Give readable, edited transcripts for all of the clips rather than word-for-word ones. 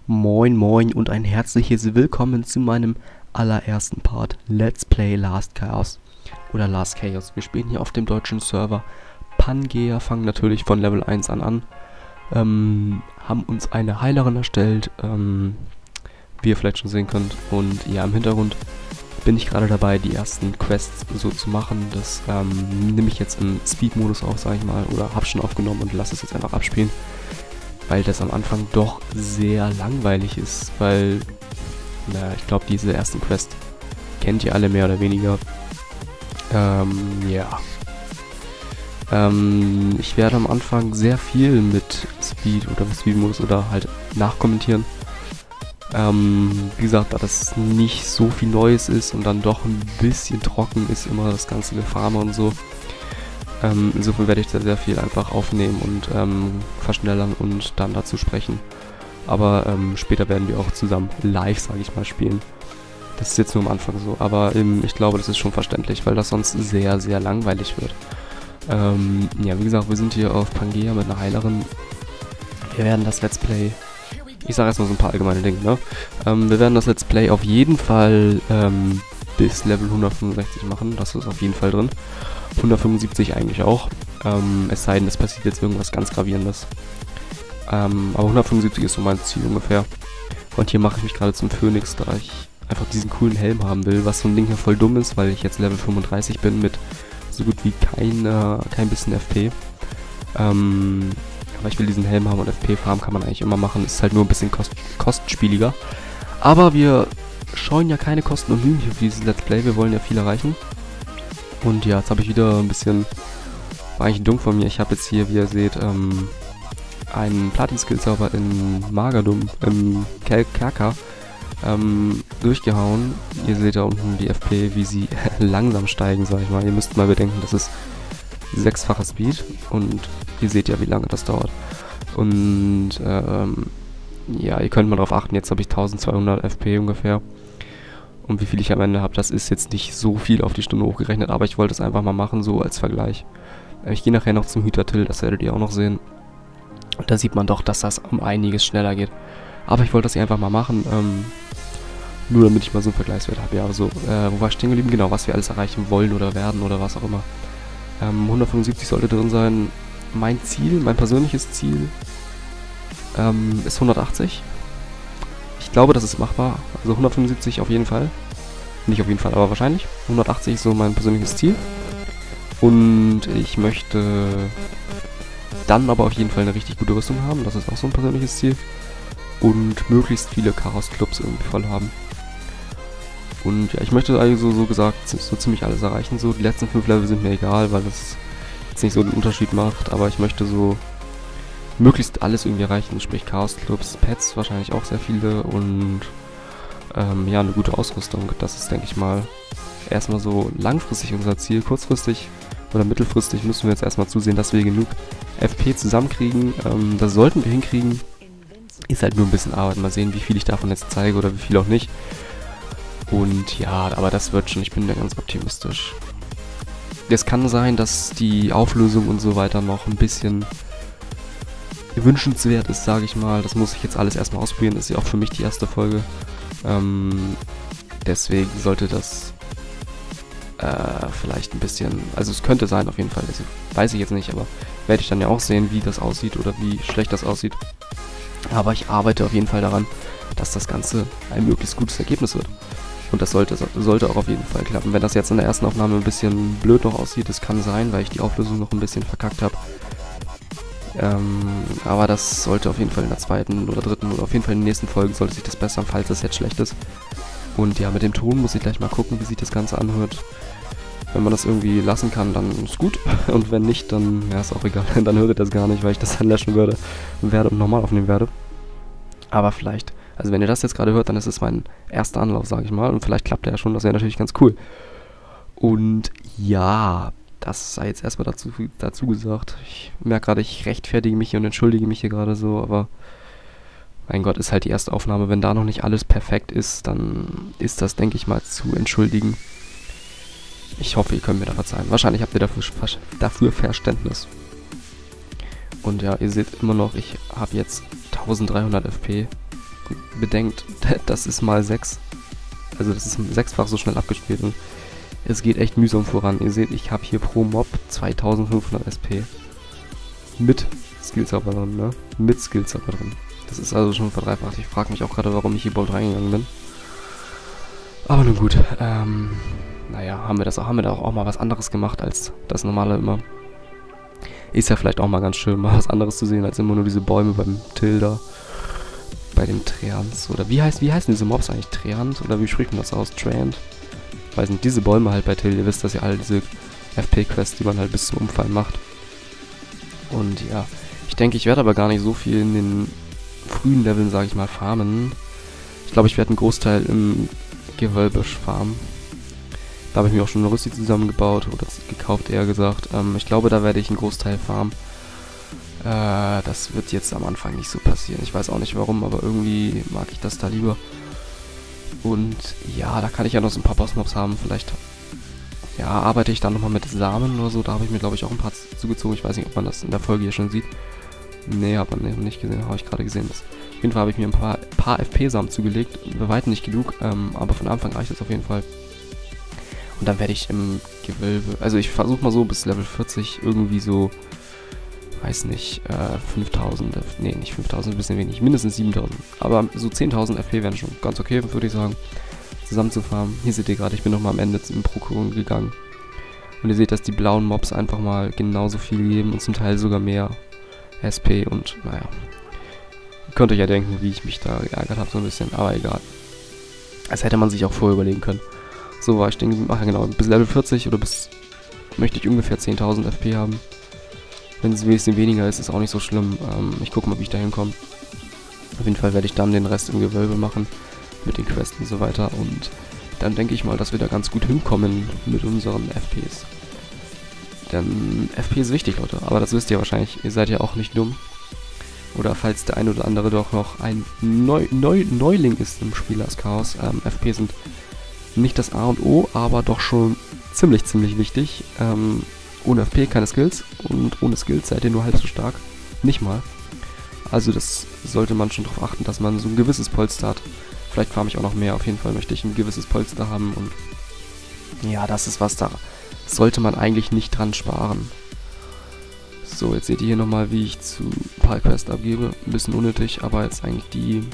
Moin moin und ein herzliches Willkommen zu meinem allerersten Part Let's Play Last Chaos oder Last Chaos. Wir spielen hier auf dem deutschen Server Pangea, fangen natürlich von Level 1 an, haben uns eine Heilerin erstellt, wie ihr vielleicht schon sehen könnt, und ja, im Hintergrund bin ich gerade dabei, die ersten Quests so zu machen. Das nehme ich jetzt im Speed-Modus auf, sag ich mal, oder habe schon aufgenommen und lasse es jetzt einfach abspielen, weil das am Anfang doch sehr langweilig ist, weil, naja, ich glaube, diese ersten Quests kennt ihr alle mehr oder weniger. Ja. Ich werde am Anfang sehr viel mit Speed oder mit Speed-Modus oder halt nachkommentieren. Wie gesagt, da das nicht so viel Neues ist und dann doch ein bisschen trocken ist immer das ganze Gefarme und so. Insofern werde ich da sehr viel einfach aufnehmen und verschnellern und dann dazu sprechen. Aber später werden wir auch zusammen live, sage ich mal, spielen. Das ist jetzt nur am Anfang so, aber ich glaube, das ist schon verständlich, weil das sonst sehr, sehr langweilig wird. Ja, wie gesagt, wir sind hier auf Pangea mit einer Heilerin. Wir werden das Let's Play... Ich sage erstmal so ein paar allgemeine Dinge, ne? Wir werden das Let's Play auf jeden Fall bis Level 165 machen, das ist auf jeden Fall drin. 175 eigentlich auch, es sei denn, es passiert jetzt irgendwas ganz Gravierendes. Aber 175 ist so mein Ziel ungefähr. Und hier mache ich mich gerade zum Phönix, da ich einfach diesen coolen Helm haben will, was so ein Ding hier voll dumm ist, weil ich jetzt Level 35 bin mit so gut wie kein bisschen FP. Aber ich will diesen Helm haben und FP-Farm kann man eigentlich immer machen. Ist halt nur ein bisschen kostspieliger. Aber wir scheuen ja keine Kosten und Mühen hier für dieses Let's Play. Wir wollen ja viel erreichen. Und ja, jetzt habe ich wieder ein bisschen... War eigentlich dumm von mir. Ich habe jetzt hier, wie ihr seht, einen Platin-Skill-Zauber in Magadum, im Kerker, durchgehauen. Ihr seht da unten die FP, wie sie langsam steigen, sag ich mal. Ihr müsst mal bedenken, das ist 6-facher Speed und ihr seht ja, wie lange das dauert. Und ja, ihr könnt mal drauf achten, jetzt habe ich 1200 FP ungefähr. Und wie viel ich am Ende habe, das ist jetzt nicht so viel auf die Stunde hochgerechnet, aber ich wollte es einfach mal machen, so als Vergleich. Ich gehe nachher noch zum Hüter Till, das werdet ihr auch noch sehen. Und da sieht man doch, dass das um einiges schneller geht. Aber ich wollte das hier einfach mal machen, nur damit ich mal so einen Vergleichswert habe. Ja, also, wo war ich stehen geblieben? Genau, was wir alles erreichen wollen oder werden oder was auch immer. 175 sollte drin sein. Mein Ziel, mein persönliches Ziel ist 180. Ich glaube, das ist machbar. Also 175 auf jeden Fall. Nicht auf jeden Fall, aber wahrscheinlich. 180 ist so mein persönliches Ziel. Und ich möchte dann aber auf jeden Fall eine richtig gute Rüstung haben. Das ist auch so ein persönliches Ziel. Und möglichst viele Chaos-Clubs irgendwie voll haben. Und ja, ich möchte also so gesagt so ziemlich alles erreichen. So, die letzten 5 Level sind mir egal, weil das jetzt nicht so einen Unterschied macht. Aber ich möchte so möglichst alles irgendwie erreichen. Sprich Chaos-Clubs, Pets wahrscheinlich auch sehr viele und ja, eine gute Ausrüstung. Das ist, denke ich mal, erstmal so langfristig unser Ziel. Kurzfristig oder mittelfristig müssen wir jetzt erstmal zusehen, dass wir genug FP zusammenkriegen. Das sollten wir hinkriegen. Ist halt nur ein bisschen Arbeit. Mal sehen, wie viel ich davon jetzt zeige oder wie viel auch nicht. Und ja, aber das wird schon. Ich bin da ganz optimistisch. Es kann sein, dass die Auflösung und so weiter noch ein bisschen wünschenswert ist, sage ich mal. Das muss ich jetzt alles erstmal ausprobieren. Das ist ja auch für mich die erste Folge. Deswegen sollte das vielleicht ein bisschen... Also es könnte sein auf jeden Fall. Das weiß ich jetzt nicht, aber werde ich dann ja auch sehen, wie das aussieht oder wie schlecht das aussieht. Aber ich arbeite auf jeden Fall daran, dass das Ganze ein möglichst gutes Ergebnis wird. Und das sollte auch auf jeden Fall klappen. Wenn das jetzt in der ersten Aufnahme ein bisschen blöd noch aussieht, das kann sein, weil ich die Auflösung noch ein bisschen verkackt habe. Aber das sollte auf jeden Fall in der zweiten oder dritten oder auf jeden Fall in den nächsten Folgen sollte sich das bessern, falls es jetzt schlecht ist. Und ja, mit dem Ton muss ich gleich mal gucken, wie sich das Ganze anhört. Wenn man das irgendwie lassen kann, dann ist gut. Und wenn nicht, dann ja, ist auch egal. Dann hört ihr das gar nicht, weil ich das dann löschen werde und nochmal aufnehmen werde. Aber vielleicht, also wenn ihr das jetzt gerade hört, dann ist es mein erster Anlauf, sage ich mal. Und vielleicht klappt der ja schon, das wäre natürlich ganz cool. Und ja, das sei jetzt erstmal dazu gesagt. Ich merke gerade, ich rechtfertige mich hier und entschuldige mich hier gerade so, aber mein Gott, ist halt die erste Aufnahme. Wenn da noch nicht alles perfekt ist, dann ist das, denke ich mal, zu entschuldigen. Ich hoffe, ihr könnt mir da verzeihen. Wahrscheinlich habt ihr dafür Verständnis. Und ja, ihr seht immer noch, ich habe jetzt 1300 FP. Und bedenkt, das ist mal 6. Also das ist 6-fach so schnell abgespielt und es geht echt mühsam voran. Ihr seht, ich habe hier pro Mob 2500 SP. Mit Skillzauber drin, ne? Mit Skillzauber drin. Das ist also schon verdreifacht. Ich frage mich auch gerade, warum ich hier überhaupt reingegangen bin. Aber nun gut, naja, haben wir da auch mal was anderes gemacht als das normale immer. Ist ja vielleicht auch mal ganz schön, mal was anderes zu sehen, als immer nur diese Bäume beim Tilda. Bei den Treants. Oder wie heißen diese Mobs eigentlich? Treant? Oder wie spricht man das aus? Treant? Weiß nicht, diese Bäume halt bei Tilda. Ihr wisst, dass ja alle diese FP-Quests, die man halt bis zum Umfallen macht. Und ja, ich denke, ich werde aber gar nicht so viel in den frühen Leveln, sage ich mal, farmen. Ich glaube, ich werde einen Großteil im Gewölbe farmen. Da habe ich mir auch schon eine Rüstung zusammengebaut, oder gekauft eher gesagt. Ich glaube, da werde ich einen Großteil farmen. Das wird jetzt am Anfang nicht so passieren. Ich weiß auch nicht warum, aber irgendwie mag ich das da lieber. Und ja, da kann ich ja noch so ein paar Bossmobs haben. Vielleicht, ja, arbeite ich dann nochmal mit Samen oder so. Da habe ich mir, glaube ich, auch ein paar zugezogen. Ich weiß nicht, ob man das in der Folge hier schon sieht. Nee, hat man nicht gesehen. Habe ich gerade gesehen. Auf jeden Fall habe ich mir ein paar FP-Samen zugelegt. Bei weitem nicht genug, aber von Anfang reicht es auf jeden Fall. Und dann werde ich im Gewölbe, also ich versuche mal so bis Level 40 irgendwie so, weiß nicht, 5000, nee, nicht 5000, ein bisschen wenig, mindestens 7000. Aber so 10.000 FP wären schon ganz okay, würde ich sagen, zusammen zu farmen. Hier seht ihr gerade, ich bin nochmal am Ende im Prokon gegangen. Und ihr seht, dass die blauen Mobs einfach mal genauso viel geben und zum Teil sogar mehr SP und, naja. Ihr könnt euch ja denken, wie ich mich da geärgert habe, so ein bisschen, aber egal. Das hätte man sich auch vorher überlegen können. So war ich denke, ach ja genau, bis Level 40 oder bis, möchte ich ungefähr 10.000 FP haben. Wenn es ein bisschen weniger ist, ist auch nicht so schlimm. Ich gucke mal, wie ich da hinkomme. Auf jeden Fall werde ich dann den Rest im Gewölbe machen, mit den Quests und so weiter. Und dann denke ich mal, dass wir da ganz gut hinkommen mit unseren FPs. Denn FP ist wichtig, Leute, aber das wisst ihr wahrscheinlich, ihr seid ja auch nicht dumm. Oder falls der ein oder andere doch noch ein Neuling ist im Spiel als Chaos, FP sind nicht das A und O, aber doch schon ziemlich wichtig. Ohne FP keine Skills und ohne Skills seid ihr nur halb so stark. Nicht mal. Also das sollte man schon darauf achten, dass man so ein gewisses Polster hat. Vielleicht farme ich auch noch mehr. Auf jeden Fall möchte ich ein gewisses Polster haben und ja, das ist was, da sollte man eigentlich nicht dran sparen. So, jetzt seht ihr hier nochmal, wie ich zu Palquest abgebe. Ein bisschen unnötig, aber jetzt eigentlich die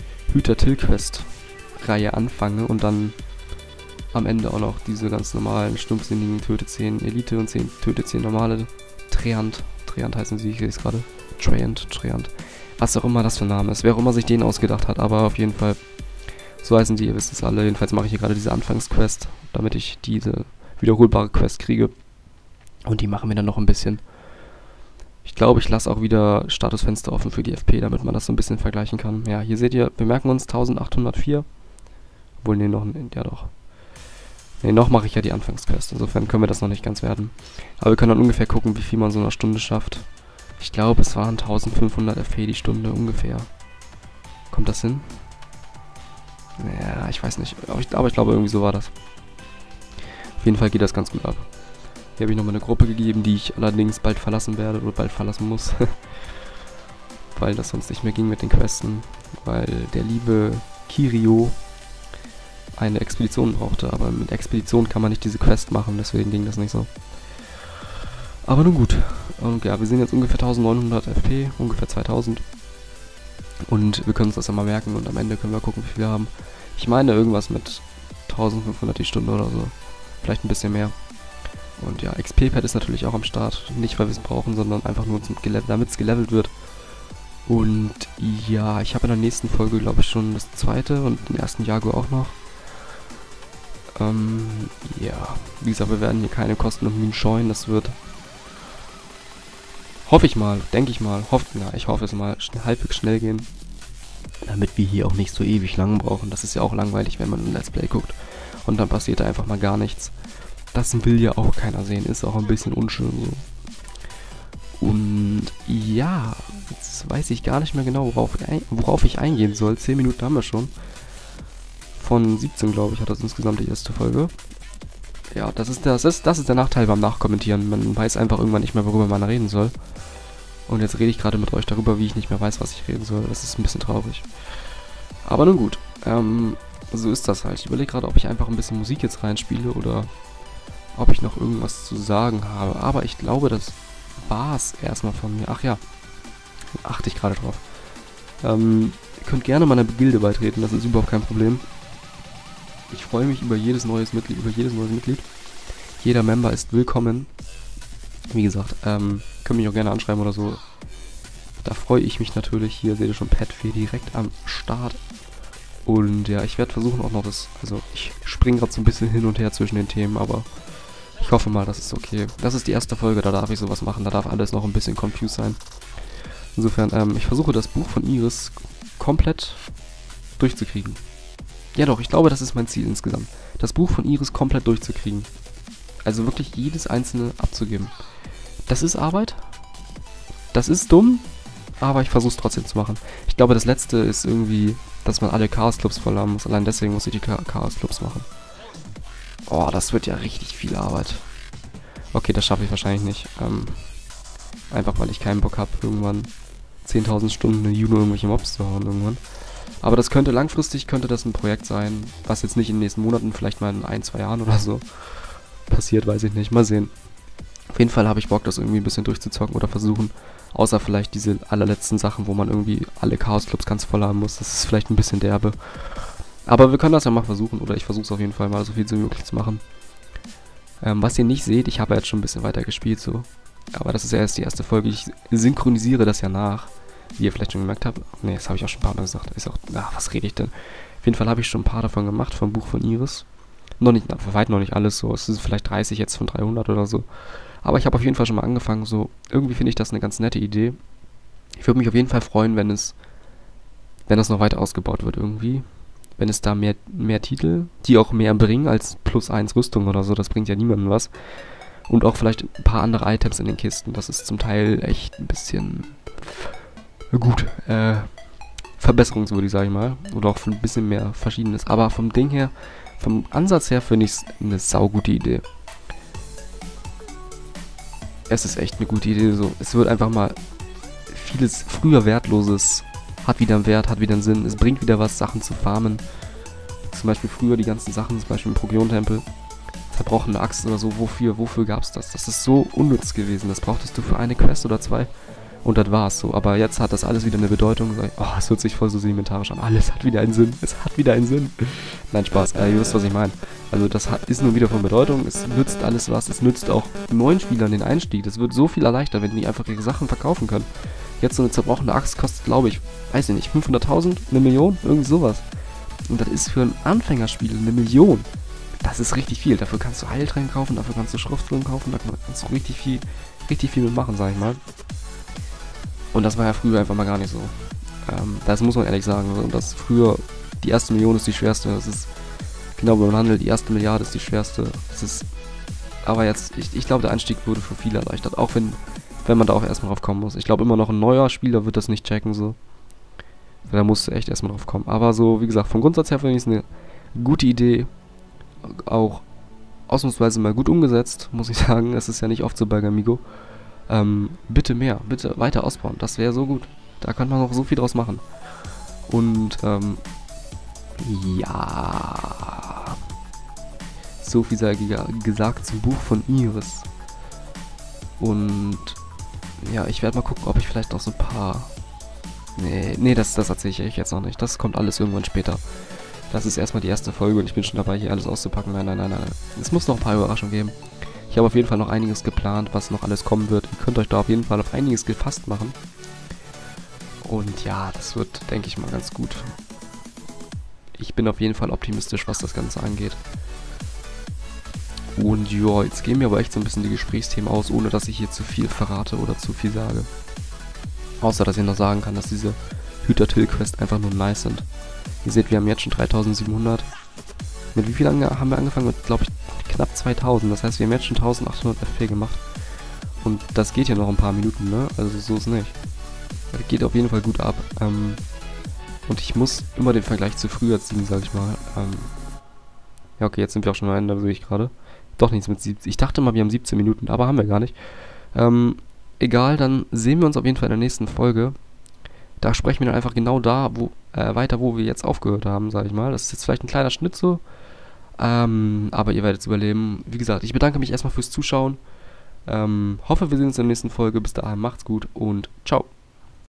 Hüter-Till-Quest-Reihe anfange und dann am Ende auch noch diese ganz normalen stumpfsinnigen Töte 10 Elite und 10 Töte 10 normale Treant. Treant heißen sie, ich sehe es gerade. Treant. Was auch immer das für ein Name ist. Wer auch immer sich den ausgedacht hat, aber auf jeden Fall, so heißen die, ihr wisst es alle. Jedenfalls mache ich hier gerade diese Anfangsquest, damit ich diese wiederholbare Quest kriege. Und die machen wir dann noch ein bisschen. Ich glaube, ich lasse auch wieder Statusfenster offen für die FP, damit man das so ein bisschen vergleichen kann. Ja, hier seht ihr, wir merken uns 1804. Obwohl, nee, noch, ja doch. Ne, noch mache ich ja die Anfangsquest, insofern können wir das noch nicht ganz werden. Aber wir können dann ungefähr gucken, wie viel man so in einer Stunde schafft. Ich glaube, es waren 1500 FP die Stunde ungefähr. Kommt das hin? Ja, ich weiß nicht, aber ich glaube, irgendwie so war das. Auf jeden Fall geht das ganz gut ab. Hier habe ich nochmal eine Gruppe gegeben, die ich allerdings bald verlassen werde oder bald verlassen muss. Weil das sonst nicht mehr ging mit den Questen. Weil der liebe Kirio eine Expedition brauchte, aber mit Expedition kann man nicht diese Quest machen, deswegen ging das nicht so. Aber nun gut. Und ja, wir sind jetzt ungefähr 1900 FP, ungefähr 2000. Und wir können uns das ja mal merken und am Ende können wir gucken, wie viel wir haben. Ich meine irgendwas mit 1500 die Stunde oder so. Vielleicht ein bisschen mehr. Und ja, XP-Pad ist natürlich auch am Start. Nicht, weil wir es brauchen, sondern einfach nur, damit es gelevelt wird. Und ja, ich habe in der nächsten Folge, glaube ich, schon das zweite und den ersten Jaguar auch noch. Ja, wie gesagt, wir werden hier keine Kosten und Mühen scheuen. Das wird, hoffe ich mal, denke ich mal, ich hoffe es mal, halbwegs schnell gehen. Damit wir hier auch nicht so ewig lang brauchen. Das ist ja auch langweilig, wenn man ein Let's Play guckt. Und dann passiert da einfach mal gar nichts. Das will ja auch keiner sehen. Ist auch ein bisschen unschön so. Und ja, jetzt weiß ich gar nicht mehr genau, worauf ich eingehen soll. 10 Minuten haben wir schon. Von 17, glaube ich, hat das insgesamt die erste Folge. Ja, das ist der Nachteil beim Nachkommentieren. Man weiß einfach irgendwann nicht mehr, worüber man reden soll. Und jetzt rede ich gerade mit euch darüber, wie ich nicht mehr weiß, was ich reden soll. Das ist ein bisschen traurig. Aber nun gut, so ist das halt. Ich überlege gerade, ob ich einfach ein bisschen Musik jetzt reinspiele oder ob ich noch irgendwas zu sagen habe. Aber ich glaube, das war's erstmal von mir. Ach ja, achte ich gerade drauf. Ihr könnt gerne meiner Gilde beitreten, das ist überhaupt kein Problem. Ich freue mich über jedes neues Mitglied, Jeder Member ist willkommen. Wie gesagt, könnt mich auch gerne anschreiben oder so. Da freue ich mich natürlich. Hier seht ihr schon Petfee direkt am Start. Und ja, ich werde versuchen auch noch also ich springe gerade so ein bisschen hin und her zwischen den Themen, aber ich hoffe mal, das ist okay. Das ist die erste Folge, da darf ich sowas machen, da darf alles noch ein bisschen confused sein. Insofern, ich versuche das Buch von Iris komplett durchzukriegen. Ja doch, ich glaube, das ist mein Ziel insgesamt. Das Buch von Iris komplett durchzukriegen. Also wirklich jedes einzelne abzugeben. Das ist Arbeit. Das ist dumm. Aber ich versuche es trotzdem zu machen. Ich glaube, das letzte ist irgendwie, dass man alle Chaos-Clubs voll haben muss. Allein deswegen muss ich die Chaos-Clubs machen. Oh, das wird ja richtig viel Arbeit. Okay, das schaffe ich wahrscheinlich nicht. Einfach weil ich keinen Bock habe, irgendwann 10.000 Stunden in Juno irgendwelche Mobs zu hauen irgendwann. Aber das könnte langfristig, das ein Projekt sein, was jetzt nicht in den nächsten Monaten, vielleicht mal in 1-2 Jahren oder so passiert, weiß ich nicht. Mal sehen. Auf jeden Fall habe ich Bock, das irgendwie ein bisschen durchzuzocken oder versuchen. Außer vielleicht diese allerletzten Sachen, wo man irgendwie alle Chaos-Clubs ganz voll haben muss. Das ist vielleicht ein bisschen derbe. Aber wir können das ja mal versuchen. Oder ich versuche es auf jeden Fall mal so viel wie möglich zu machen. Was ihr nicht seht, ich habe ja jetzt schon ein bisschen weiter gespielt so. Aber das ist ja erst die erste Folge. Ich synchronisiere das ja nach. Wie ihr vielleicht schon gemerkt habt. Ne, das habe ich auch schon ein paar Mal gesagt. Ist auch, was rede ich denn? Auf jeden Fall habe ich schon ein paar davon gemacht, vom Buch von Iris. Noch nicht, bei weitem noch nicht alles so. Es ist vielleicht 30 jetzt von 300 oder so. Aber ich habe auf jeden Fall schon mal angefangen, so, irgendwie finde ich das eine ganz nette Idee. Ich würde mich auf jeden Fall freuen, wenn das noch weiter ausgebaut wird irgendwie. Wenn es da mehr Titel, die auch mehr bringen als +1 Rüstung oder so, das bringt ja niemandem was. Und auch vielleicht ein paar andere Items in den Kisten, das ist zum Teil echt ein bisschen, gut, verbesserungswürdig, sag ich mal. Oder auch ein bisschen mehr Verschiedenes. Aber vom Ding her, vom Ansatz her finde ich es eine saugute Idee. Es ist echt eine gute Idee, so. Es wird einfach mal vieles früher Wertloses hat wieder einen Wert, hat wieder einen Sinn. Es bringt wieder was, Sachen zu farmen. Zum Beispiel früher die ganzen Sachen, zum Beispiel im Prokyon-Tempel. Zerbrochene Axt oder so, wofür gab's das? Das ist so unnütz gewesen. Das brauchtest du für eine Quest oder 2. Und das war's so. Aber jetzt hat das alles wieder eine Bedeutung. Oh, es hört sich voll so sedimentarisch an. Alles hat wieder einen Sinn. Es hat wieder einen Sinn. Nein, Spaß. Ihr wisst, was ich meine. Also das ist nur wieder von Bedeutung. Es nützt alles was. Es nützt auch neuen Spielern den Einstieg. Das wird so viel erleichtert, wenn die einfach ihre Sachen verkaufen können. Jetzt so eine zerbrochene Axt kostet, glaube ich, weiß ich nicht, 500.000? 1.000.000? Irgendwie sowas. Und das ist für ein Anfängerspiel 1.000.000. Das ist richtig viel. Dafür kannst du Heiltränke kaufen, dafür kannst du Schriftrollen kaufen, da kannst du richtig viel mitmachen, sag ich mal. Und das war ja früher einfach mal gar nicht so. Das muss man ehrlich sagen. Also, dass früher die erste Million ist die schwerste. Das ist genau beim Handel, die erste Milliarde ist die schwerste. Das ist, aber jetzt, ich glaube, der Einstieg wurde für viele erleichtert. Auch wenn man da auch erstmal drauf kommen muss. Ich glaube immer noch ein neuer Spieler wird das nicht checken so. Da musst du echt erstmal drauf kommen. Aber so, wie gesagt, vom Grundsatz her finde ich es eine gute Idee. Auch ausnahmsweise mal gut umgesetzt, muss ich sagen. Es ist ja nicht oft so bei Gamigo. Bitte mehr, bitte weiter ausbauen. Das wäre so gut. Da könnte man noch so viel draus machen. Und, ja. So viel sei gesagt zum Buch von Iris. Und, ja, ich werde mal gucken, ob ich vielleicht noch so ein paar... Nee, das erzähle ich euch jetzt noch nicht. Das kommt alles irgendwann später. Das ist erstmal die erste Folge und ich bin schon dabei, hier alles auszupacken. Nein. Es muss noch ein paar Überraschungen geben. Ich habe auf jeden Fall noch einiges geplant, was noch alles kommen wird. Ihr könnt euch da auf jeden Fall auf einiges gefasst machen. Und ja, das wird, denke ich mal, ganz gut. Ich bin auf jeden Fall optimistisch, was das Ganze angeht. Und ja, jetzt gehen mir aber echt so ein bisschen die Gesprächsthemen aus, ohne dass ich hier zu viel verrate oder zu viel sage. Außer, dass ich noch sagen kann, dass diese Hüter-Till-Quest einfach nur nice sind. Ihr seht, wir haben jetzt schon 3700. Mit wie viel haben wir angefangen? Mit, glaube ich, knapp 2000. Das heißt, wir haben jetzt schon 1800 FP gemacht. Und das geht ja noch ein paar Minuten, ne? Also so ist nicht. Das geht auf jeden Fall gut ab. Und ich muss immer den Vergleich zu früher ziehen, sag ich mal. Ja, okay, jetzt sind wir auch schon am Ende, sehe ich gerade. Doch nichts mit 17. Ich dachte mal, wir haben 17 Minuten, aber haben wir gar nicht. Egal, dann sehen wir uns auf jeden Fall in der nächsten Folge. da sprechen wir dann einfach genau da weiter, wo wir jetzt aufgehört haben, sag ich mal. Das ist jetzt vielleicht ein kleiner Schnitt so, aber ihr werdet es überleben. Wie gesagt, ich bedanke mich erstmal fürs Zuschauen. Hoffe, wir sehen uns in der nächsten Folge. Bis dahin, macht's gut und ciao.